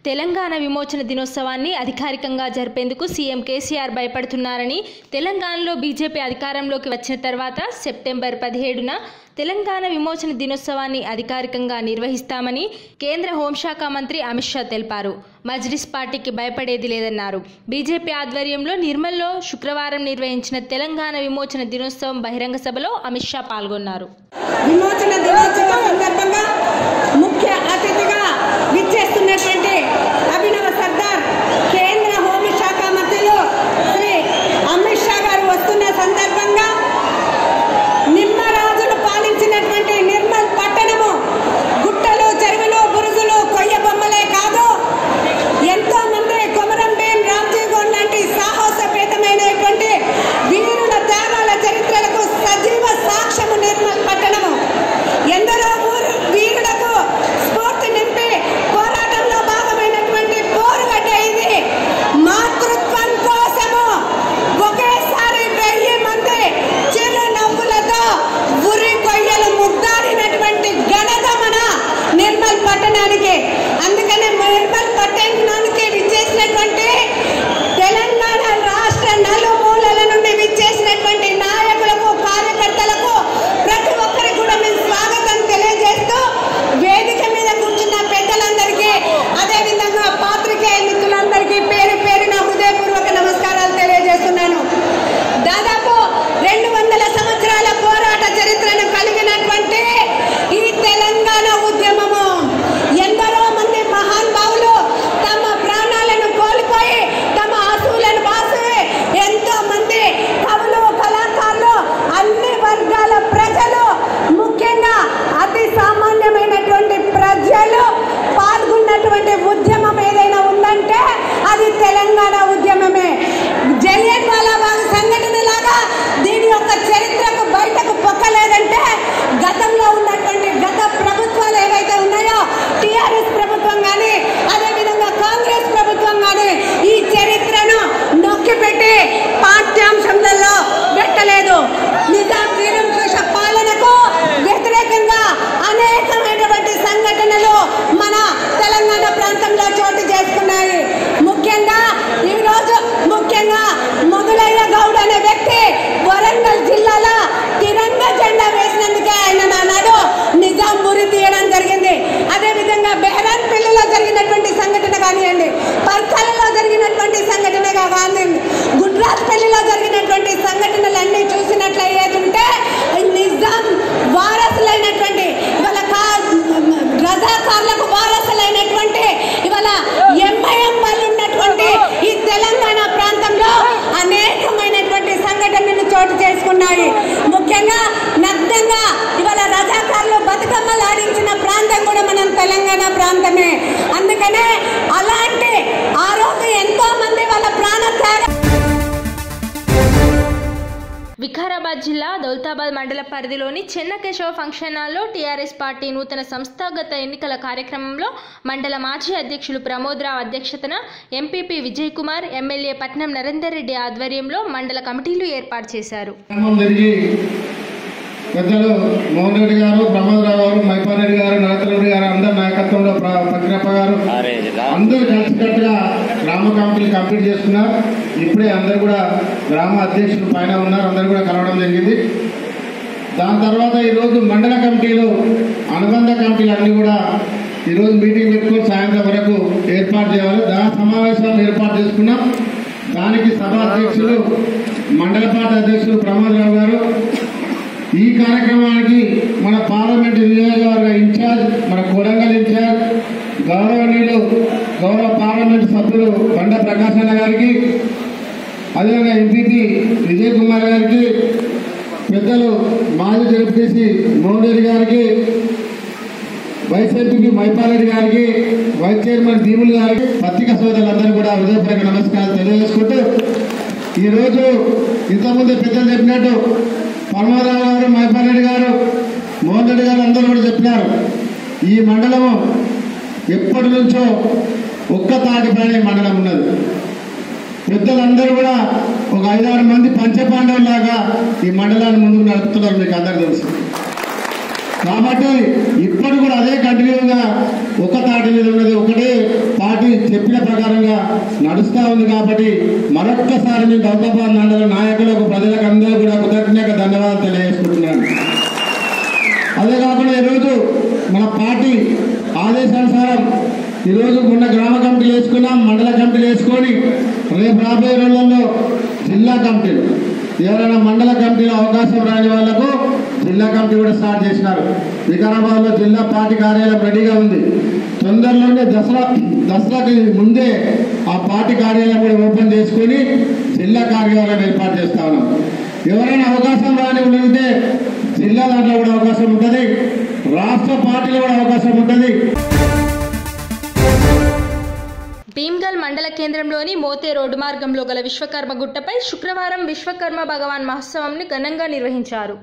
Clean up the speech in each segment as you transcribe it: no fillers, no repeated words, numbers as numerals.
తెలంగాణ విమోచన దినోత్సవాన్ని అధికారికంగా జరిపేందుకు సీఎం కేసీఆర్ భయపడుతున్నారని, తెలంగాణలో బీజేపీ అధికారంలోకి వచ్చిన తర్వాత సెప్టెంబర్ 17న తెలంగాణ విమోచన దినోత్సవాన్ని అధికారికంగా నిర్వహిస్తామని కేంద్ర హోంశాఖ మంత్రి అమిత్ షా తెలిపారు. మజ్లిస్ పార్టీకి భయపడేది లేదన్నారు. బీజేపీ ఆధ్వర్యంలో నిర్మల్లో శుక్రవారం నిర్వహించిన తెలంగాణ విమోచన దినోత్సవం బహిరంగ సభలో అమిత్ షా పాల్గొన్నారు. విమోచన దినోత్సవం సందర్భంగా ముఖ్య అతిథిగా విచ్చేస్తున్నటువంటి అభినవ సర్దార్ కేంద్ర హోంశాఖ మంత్రులు శ్రీ అమిత్ షా గారు వస్తున్న సందర్భంగా నిమ్మరాజులు పాలించినటువంటి నిర్మల్ పట్టణము గుట్టలు, చెరువులు, బురుజులు, కొయ్య బొమ్మలే కాదు, ఎంతో మంది కొమరం భీం, రామ్జీ గౌడ్ లాంటి సాహసపేతమైనటువంటి వీరుల త్యాగాల చరిత్రలకు సజీవ సాక్ష్యము నిర్మల్ పట్టణము. ఎందరో వీరులకు స్ఫూర్తి నింపి పోరాటంలో భాగమైనటువంటి పోరుగడ్డ ఇది. మాతృత్వం కోసము ఒకేసారి 1000 మంది చిరునవ్వులతో ఉరి కొయ్యలు ముద్దాడినటువంటి ఘనత మన నిర్మల్ పట్టణానికి. అందుకనే నిర్మల్ పట్టణానికి విచ్చేసినటువంటి తెలంగాణ రాష్ట్ర నలుమూలల నుండి విచ్చేసినటువంటి నాయకులకు, కార్యకర్తలకు ప్రతి ఒక్కరికి కూడా మేము స్వాగతం తెలియజేస్తూ, వేదిక మీద కూర్చున్న పెద్దలందరికీ, అదేవిధంగా పాత్రికేయ మిత్రులందరికీ పేరు పేరున హృదయపూర్వక నమస్కారాలు తెలియజేస్తున్నాను. దాదాపు 200 సంవత్సరాల పోరాట చరిత్రను కలిగినటువంటి ఈ తెలంగాణ ఉద్యమము ఎందరో మంది మహానుభావులు తమ ప్రాణాలను కోల్పోయి తమ ఆశువులను బాసి, ఎంతో మంది కవులు, కళాకారులు, అన్ని వర్గాల ప్రజలు, ముఖ్యంగా అతి సామాన్యమైనటువంటి ప్రజలు పాల్గొన్నటువంటి ఉద్యమం ఏదైనా ఉందంటే అది తెలంగాణ ఉద్యమమే. జలియన్ వాలాబాగ్ సంఘటన లాగా దీని యొక్క చరిత్రకు బయటకు పొక్కలేదంటే గతంలో ఉన్నటువంటి గత ప్రభుత్వాలు ఏవైతే ఉన్నాయో, టీఆర్ఎస్ ప్రభుత్వం కానీ, అదేవిధంగా కాంగ్రెస్ ప్రభుత్వం కానీ ఈ చరిత్రను నొక్కిపెట్టి పాఠ్యాంశంలో పెట్టలేదు. నిజాం నిరంకుశ పాలనకు వ్యతిరేకంగా అనేకమైనటువంటి సంఘటనలు మన తెలంగాణ ప్రాంతంలో చోటు చేసుకున్నాయి. ముఖ్యంగా మొగులయ్య గౌడ్ అనే వ్యక్తి వరంగల్ జిల్లాలో తిరంగా జెండా వేసినందుకే ఆయన నాడు నిజాం ఉరి తీయడం జరిగింది. అదేవిధంగా బెహరాన్పల్లిలో జరిగినటువంటి సంఘటన కానివ్వండి, పర్కాలలో జరిగినటువంటి సంఘటన కానివ్వండి, గుడ్రాజ్పల్లిలో జరిగినటువంటి సంఘటనలన్నీ చూసినట్లయితే నిజాం వారసులైనటువంటి ఇవాళ రజాకార్లకు వారసులైనటువంటి ఇవాళ ఎంఐఎం వాళ్ళు ఉన్నటువంటి ఈ తెలంగాణ ప్రాంతంలో అనేకమైనటువంటి సంఘటనలు చోటు చేసుకున్నాయి. ముఖ్యంగా నగ్నంగా ఇవాళ రజాకారులు బతుకమ్మలు ఆడించిన ప్రాంతం కూడా మనం తెలంగాణ ప్రాంతమే. అందుకనే అలాంటి ఆ రోజు ఎంతో మంది వాళ్ళ ప్రాణ త్యాగం. వికారాబాద్ జిల్లా దౌలతాబాద్ మండల పరిధిలోని చెన్నకేశవ ఫంక్షన్ హాల్లో టీఆర్ఎస్ పార్టీ నూతన సంస్థాగత ఎన్నికల కార్యక్రమంలో మండల మాజీ అధ్యక్షులు ప్రమోద్రావు అధ్యక్షతన ఎంపీపీ విజయ్ కుమార్, ఎమ్మెల్యే పట్నం నరేందర్ రెడ్డి ఆధ్వర్యంలో మండల కమిటీలు ఏర్పాటు చేశారు. పెద్దలు మోహన్ రెడ్డి గారు, ప్రమోద్రావు గారు, మైపాల్ రెడ్డి గారు, నరేందర్ రెడ్డి గారు అందరి నాయకత్వంలో పక్కిరప్ప గారు అందరూ కలిసికట్టుగా గ్రామ కమిటీలు కంప్లీట్ చేసుకున్నారు. ఇప్పుడే అందరు కూడా గ్రామ అధ్యక్షులు పైన ఉన్నారు, అందరు కూడా కలవడం జరిగింది. దాని తర్వాత ఈరోజు మండల కమిటీలు, అనుబంధ కమిటీలు అన్ని కూడా ఈరోజు మీటింగ్ పెట్టుకుని సాయంత్రం వరకు ఏర్పాటు చేయాలి. దాని సమావేశాలు ఏర్పాటు చేసుకున్నాం. దానికి సభ అధ్యక్షులు, మండల పార్టీ అధ్యక్షులు ప్రమోద్రావు గారు, ఈ కార్యక్రమానికి మన పార్లమెంటు నియోజకవర్గ ఇన్ఛార్జ్, మన కొడంగల్ ఇన్ఛార్జ్, గౌరవ పార్లమెంటు సభ్యులు బండ ప్రకాశన్న గారికి, అదేవిధంగా ఎంపీపీ విజయ్ కుమార్ గారికి, పెద్దలు మాజీ జడ్పీసీ మోహన్ రెడ్డి గారికి, వైస్ ఎంపీపీ మైపాల్ రెడ్డి గారికి, వైస్ చైర్మన్ దీములు గారికి, పత్రికా సోదరులందరూ కూడా హృదయపూర్వక నమస్కారాలు తెలియజేసుకుంటూ, ఈరోజు ఇంతకుముందు పెద్దలు చెప్పినట్టు పరమారావు గారు, మైపాల్ రెడ్డి గారు, మోహన్ రెడ్డి గారు అందరూ కూడా చెప్పినారు. ఈ మండలము ఎప్పటి నుంచో ఒక్క తాటిపైన మండలం ఉన్నది. పెద్దలందరూ కూడా ఒక 5-6 మంది పంచపాండవులాగా ఈ మండలాన్ని ముందుకు నడుపుతున్నారు, మీకు అందరికీ తెలుసు. కాబట్టి ఇప్పుడు కూడా అదే కంటిన్యూగా ఒక తాటి మీద ఉన్నది, ఒకటే పార్టీ నడుస్తూ ఉంది. కాబట్టి మరొక్కసారి మీ దౌలతాబాద్ మండల నాయకులకు ప్రజలకు అందరూ కూడా కృతజ్ఞత ధన్యవాదాలు తెలియజేసుకుంటున్నాను. అదే కాకుండా ఈరోజు మన పార్టీ ఆదేశానుసారం ఈరోజు మొన్న గ్రామ కమిటీలు వేసుకున్నాం, మండల కమిటీలు వేసుకొని రేపు రాబోయే రోజుల్లో జిల్లా కమిటీలు ఎవరైనా మండల కమిటీలో అవకాశం రాని వాళ్లకు జిల్లా కమిటీ కూడా స్టార్ట్ చేసినారు. వికారాబాద్లో జిల్లా పార్టీ కార్యాలయం రెడీగా ఉంది. తొందరలోనే దసరాకి ముందే ఆ పార్టీ కార్యాలయం కూడా ఓపెన్ చేసుకొని జిల్లా కార్యాలయం ఏర్పాటు చేస్తా ఉన్నాం. ఎవరైనా అవకాశం రాని ఉంటే జిల్లా దాంట్లో కూడా అవకాశం ఉంటుంది, రాష్ట్ర పార్టీలో కూడా అవకాశం ఉంటుంది. భీమ్గల్ మండల కేంద్రంలోని మోతే రోడ్డు మార్గంలో గల విశ్వకర్మ గుట్టపై శుక్రవారం విశ్వకర్మ భగవాన్ మహోత్సవంని ఘనంగా నిర్వహించారు.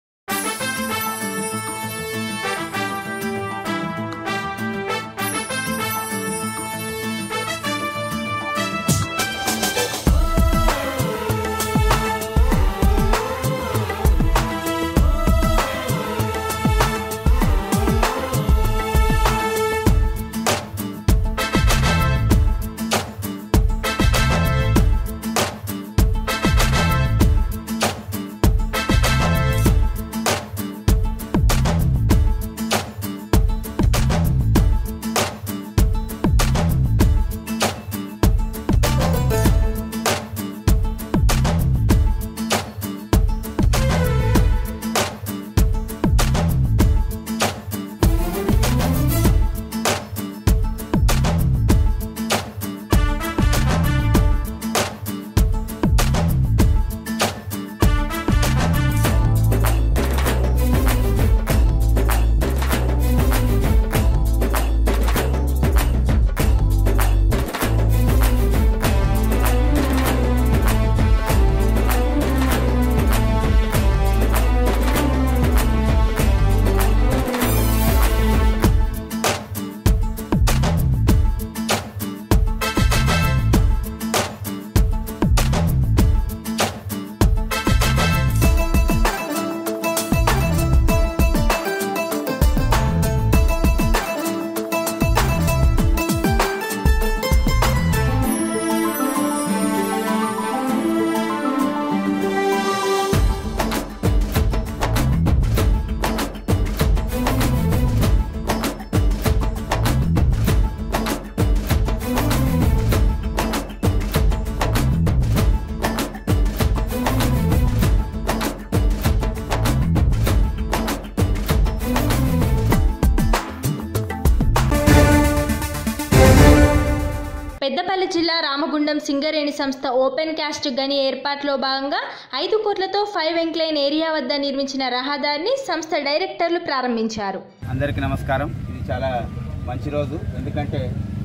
పెద్దపల్లి జిల్లా రామగుండం సింగరేణి సంస్థ ఓపెన్ కాస్ట్ గని ఏర్పాటులో భాగంగా 5 కోట్లతో 5 ఎంక్లైన్ ఏరియా వద్ద నిర్మించిన రహదారిని సంస్థ డైరెక్టర్లు ప్రారంభించారు. అందరికీ నమస్కారం. ఇది చాలా మంచి రోజు, ఎందుకంటే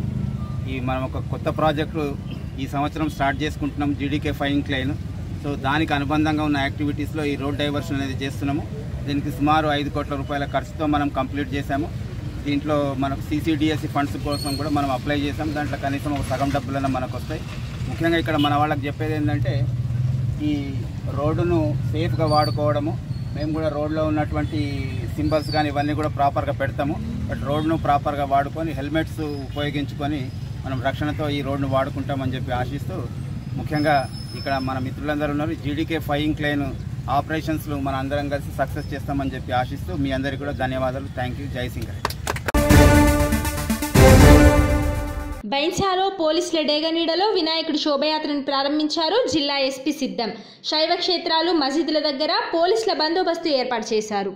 మనం ఒక కొత్త ప్రాజెక్టు ఈ సంవత్సరం స్టార్ట్ చేసుకుంటున్నాం, జీడీకే 5 ఎంక్లైన్. సో దానికి అనుబంధంగా ఉన్న యాక్టివిటీస్లో ఈ రోడ్ డైవర్షన్ అనేది చేస్తున్నాము. దీనికి సుమారు 5 కోట్ల రూపాయల ఖర్చుతో మనం కంప్లీట్ చేశాము. దీంట్లో మనకు CCDSC ఫండ్స్ కోసం కూడా మనం అప్లై చేసాం. దాంట్లో కనీసం ఒక సగం డబ్బులన్నా మనకు వస్తాయి. ముఖ్యంగా ఇక్కడ మన వాళ్ళకి చెప్పేది ఏంటంటే ఈ రోడ్డును సేఫ్గా వాడుకోవడము. మేము కూడా రోడ్లో ఉన్నటువంటి సింబల్స్ కానీ ఇవన్నీ కూడా ప్రాపర్గా పెడతాము. బట్ రోడ్ను ప్రాపర్గా వాడుకొని హెల్మెట్స్ ఉపయోగించుకొని మనం రక్షణతో ఈ రోడ్ను వాడుకుంటామని చెప్పి ఆశిస్తూ, ముఖ్యంగా ఇక్కడ మన మిత్రులందరూ ఉన్నారు, జీడీకే 5 ఎంక్లైన్ ఆపరేషన్స్లు మన అందరం కలిసి సక్సెస్ చేస్తామని చెప్పి ఆశిస్తూ మీ అందరికీ కూడా ధన్యవాదాలు. Thank you. జై సింగరేణి. బైన్సాలో పోలీసుల డేగనీడలో వినాయకుడి శోభయాత్రను ప్రారంభించారు జిల్లా ఎస్పీ సిద్ధం. శైవ క్షేత్రాలు, మసీదుల దగ్గర పోలీసుల బందోబస్తు ఏర్పాటు చేశారు.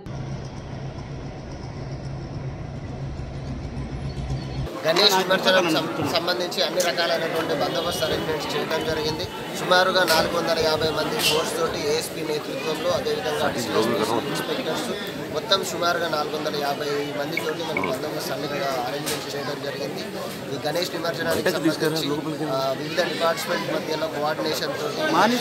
గణేష్ నిమజ్జనం సంబంధించి అన్ని రకాలైనటువంటి బందోబస్తు అరేంజ్మెంట్స్ చేయడం జరిగింది. సుమారుగా 450 మంది ఫోర్స్ తోటి ఏఎస్పీ నేతృత్వంలో, అదేవిధంగా అడిషనల్ ఇన్స్పెక్టర్స్ మొత్తం సుమారుగా 450 మందితోటి మనం బందోబస్తు అన్ని అరేంజ్మెంట్స్ చేయడం జరిగింది. ఈ గణేష్ నిమజ్జనానికి సంబంధించి వివిధ డిపార్ట్మెంట్ మధ్యలో కోఆర్డినేషన్ తోటి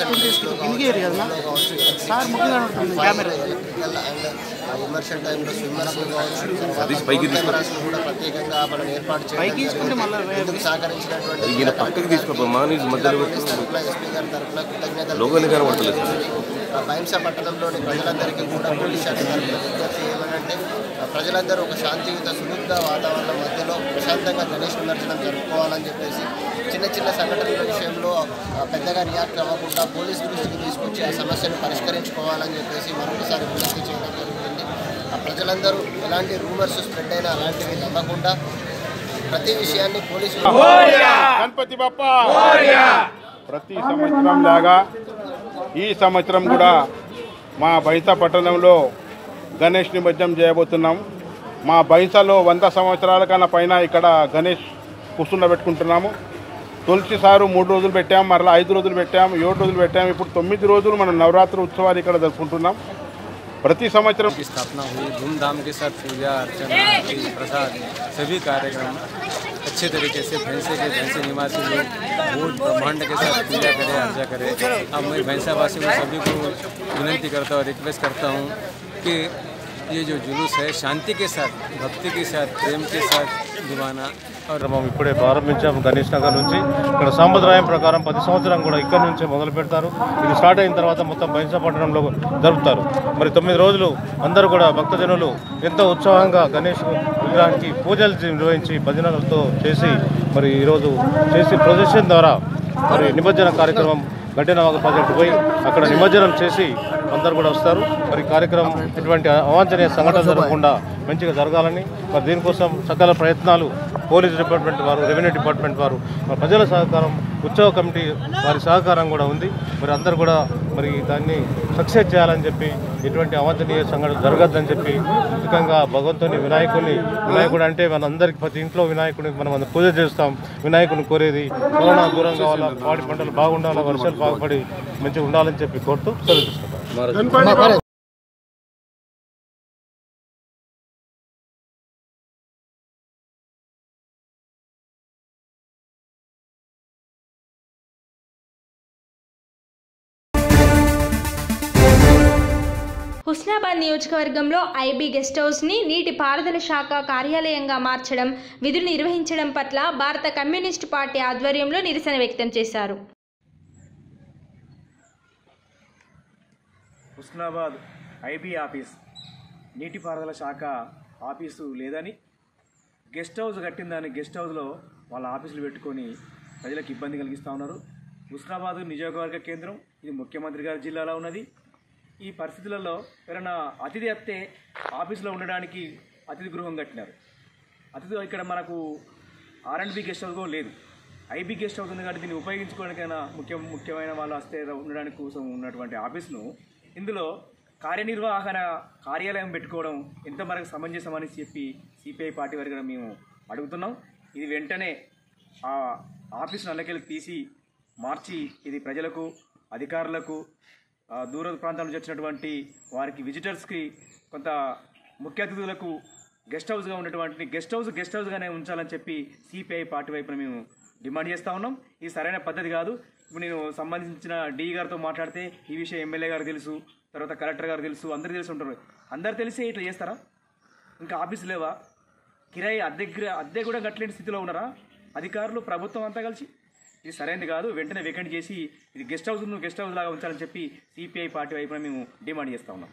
ఎలక్ట్రికల్ అండ్ ఇమర్షన్ టైంలో స్విమ్మర్స్ కావచ్చు, కెమెరాస్ కూడా ప్రత్యేకంగా మనం ఏర్పాటు చేయడం సహకరించినటువంటి ఎస్పీ గారి తరఫున కృతజ్ఞతలు. బైంసా పట్టణంలోని ప్రజలందరికీ కూడా పోలీస్ శాఖ తరఫున విజ్ఞప్తి ఏమనంటే ప్రజలందరూ ఒక శాంతియుత సులుగ్గా వాతావరణం మధ్యలో ప్రశాంతంగా గణేష్ నిమజ్జనం జరుపుకోవాలని చెప్పేసి చిన్న చిన్న సంఘటనల విషయంలో పెద్దగా రియాక్ట్ అవ్వకుండా పోలీస్ దృష్టికి తీసుకొచ్చి ఆ సమస్యను పరిష్కరించుకోవాలని చెప్పేసి మరొకసారి విజ్ఞప్తి చేయడం జరుగుతుంది. ఆ ప్రజలందరూ ఎలాంటి రూమర్స్ స్ప్రెడ్ అయినా అలాంటివి నమ్మకుండా ప్రతి విషయాన్ని పోలీసులు గణపతి బప్పా ప్రతి సంవత్సరం లాగా ఈ సంవత్సరం కూడా మా బైంసా పట్టణంలో గణేష్ నిమజ్జనం చేయబోతున్నాం. మా బైంసాలో 100 సంవత్సరాల కన్నా పైన ఇక్కడ గణేష్ కూర్చుండబెట్టుకుంటున్నాము. తొలిసారి 3 రోజులు పెట్టాం, మరలా 5 రోజులు పెట్టాం, 7 రోజులు పెట్టాం. ఇప్పుడు 9 రోజులు మనం నవరాత్రి ఉత్సవాలు ఇక్కడ జరుపుకుంటున్నాం. ప్రతి సంవత్సరం की स्थापना हुई धूमधाम के साथ पूजा अर्चना प्रसाद सभी कार्यक्रम अच्छे तरीके से भैंसे निवासी लोग बहुत ब्रह्मांड के साथ पूजा करें अर्चा करें। अब मैं भैंसावासी में सभी को विनती करता हूँ, रिक्वेस्ट करता हूँ कि ये जो जुलूस है शांति के साथ, भक्ति के साथ, प्रेम के साथ दिवाना మనం ఇప్పుడే ప్రారంభించాము. గణేష్ నగర్ నుంచి ఇక్కడ సాంప్రదాయం ప్రకారం 10 సంవత్సరం కూడా ఇక్కడ నుంచే మొదలు పెడతారు. ఇది స్టార్ట్ అయిన తర్వాత మొత్తం బైంసా పట్టణంలో జరుపుతారు. మరి 9 రోజులు అందరూ కూడా భక్తజనులు ఎంతో ఉత్సాహంగా గణేష్ విగ్రహానికి పూజలు నిర్వహించి భజనలతో చేసి మరి ఈరోజు చేసి ప్రొజెక్షన్ ద్వారా మరి నిమజ్జన కార్యక్రమం గడ్డెనవాగ ప్రాజెక్టు పోయి అక్కడ నిమజ్జనం చేసి అందరూ కూడా వస్తారు. మరి కార్యక్రమం ఎటువంటి అవాంఛనీయ సంఘటన జరగకుండా మంచిగా జరగాలని మరి దీనికోసం సకల ప్రయత్నాలు పోలీస్ డిపార్ట్మెంట్ వారు, రెవెన్యూ డిపార్ట్మెంట్ వారు, ప్రజల సహకారం, ఉత్సవ కమిటీ వారి సహకారం కూడా ఉంది. మరి అందరూ కూడా మరి దాన్ని సక్సెస్ చేయాలని చెప్పి ఎటువంటి అవాంఛనీయ సంఘటన జరగద్దని చెప్పి ముఖ్యంగా భగవంతుని వినాయకుడు అంటే మనందరికీ ప్రతి ఇంట్లో వినాయకుడిని మనం పూజ చేస్తాం. వినాయకుడిని కోరేది కరోనా దూరం కావాలా, పాడి పంటలు బాగుండాలా, వర్షాలు బాగుపడి మంచిగా ఉండాలని చెప్పి కోరుతూ సెలవు తీసుకుంటాం. హుస్నాబాద్ నియోజకవర్గంలో ఐబీ గెస్ట్ హౌస్ని నీటి పారుదల శాఖ కార్యాలయంగా మార్చడం, విధులు నిర్వహించడం పట్ల భారత కమ్యూనిస్టు పార్టీ ఆధ్వర్యంలో నిరసన వ్యక్తం చేశారు. హుస్నాబాద్ ఐబీ ఆఫీస్ నీటిపారుదల శాఖ ఆఫీసు లేదని గెస్ట్ హౌస్ కట్టిందని గెస్ట్ హౌస్లో వాళ్ళ ఆఫీసులు పెట్టుకొని ప్రజలకు ఇబ్బంది కలిగిస్తూ ఉన్నారు. హుస్నాబాద్ నియోజకవర్గ కేంద్రం, ఇది ముఖ్యమంత్రి గారి జిల్లాలో ఉన్నది. ఈ పరిస్థితులలో ఎవరైనా అతిథి వస్తే ఆఫీసులో ఉండడానికి అతిథి గృహం కట్టినారు. అతిథి ఇక్కడ మనకు R&B గెస్ట్ హౌస్ కూడా లేదు, ఐబీ గెస్ట్ హౌస్ ఉంది కాబట్టి దీన్ని ఉపయోగించుకోవడానికైనా ముఖ్యమైన వాళ్ళు వస్తే ఉండడానికి కోసం ఉన్నటువంటి ఆఫీస్ను ఇందులో కార్యనిర్వహణ కార్యాలయం పెట్టుకోవడం ఎంతవరకు సమంజసమని చెప్పి సిపిఐ పార్టీ వారికి మేము అడుగుతున్నాం. ఇది వెంటనే ఆ ఆఫీస్ను అల్లకెళ్ళి తీసి మార్చి ఇది ప్రజలకు, అధికారులకు, దూర ప్రాంతాల నుంచి వచ్చినటువంటి వారికి, విజిటర్స్కి, కొంత ముఖ్య అతిథులకు గెస్ట్ హౌస్గా ఉన్నటువంటి గెస్ట్ హౌస్గానే ఉంచాలని చెప్పి సిపిఐ పార్టీ వైపున మేము డిమాండ్ చేస్తూ ఉన్నాం. ఇది సరైన పద్ధతి కాదు. ఇప్పుడు నేను సంబంధించిన డీ గారితో మాట్లాడితే ఈ విషయం ఎమ్మెల్యే గారు తెలుసు, తర్వాత కలెక్టర్ గారు తెలుసు, అందరూ తెలిసి ఉంటారు. అందరు తెలిసి ఇట్లా చేస్తారా? ఇంకా ఆఫీసు లేవా? కిరాయి అద్దె కూడా గట్లేని స్థితిలో ఉన్నారా అధికారులు, ప్రభుత్వం అంతా కలిసి? ఇది సరైనది కాదు. వెంటనే వేకెంట్ చేసి ఇది గెస్ట్ హౌస్ లాగా ఉంచాలని చెప్పి సిపిఐ పార్టీ వైపున మేము డిమాండ్ చేస్తూ ఉన్నాం.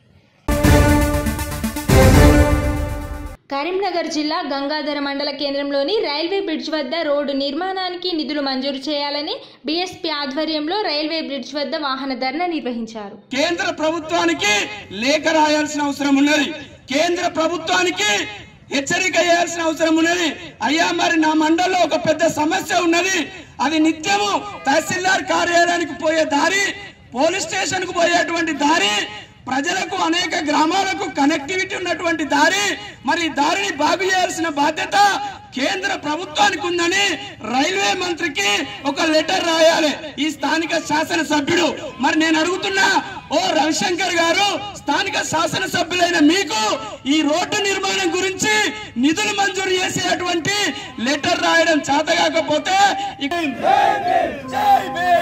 కరీంనగర్ జిల్లా గంగాధర మండల కేంద్రంలోని రైల్వే బ్రిడ్జ్ వద్ద రోడ్డు నిర్మాణానికి నిధులు మంజూరు చేయాలని బీఎస్పీ ఆధ్వర్యంలో రైల్వే బ్రిడ్జ్ వద్ద వాహన ధర్నా నిర్వహించారు. కేంద్ర ప్రభుత్వానికి లేఖ రాయాల్సిన అవసరం ఉన్నది. కేంద్ర ప్రభుత్వానికి హెచ్చరిక చేయాల్సిన అవసరం ఉన్నది. అయ్యా, మరి నా మండలంలో ఒక పెద్ద సమస్య ఉన్నది. అది నిత్యము తహసీల్దార్ కార్యాలయానికి పోయే దారి, పోలీస్ స్టేషన్ కు పోయేటువంటి దారి, ప్రజలకు అనేక గ్రామాలకు కనెక్టివిటీ ఉన్నటువంటి దారి. మరి దారిని బాగు చేయాల్సిన బాధ్యత కేంద్ర ప్రభుత్వానికి ఉందని రైల్వే మంత్రికి ఒక లెటర్ రాయాలి ఈ స్థానిక శాసనసభ్యుడు. మరి నేను అడుగుతున్నా, ఓ రవిశంకర్ గారు, స్థానిక శాసనసభ్యులైన మీకు ఈ రోడ్డు నిర్మాణం గురించి నిధులు మంజూరు చేసేటువంటి లెటర్ రాయడం చేతగాకపోతే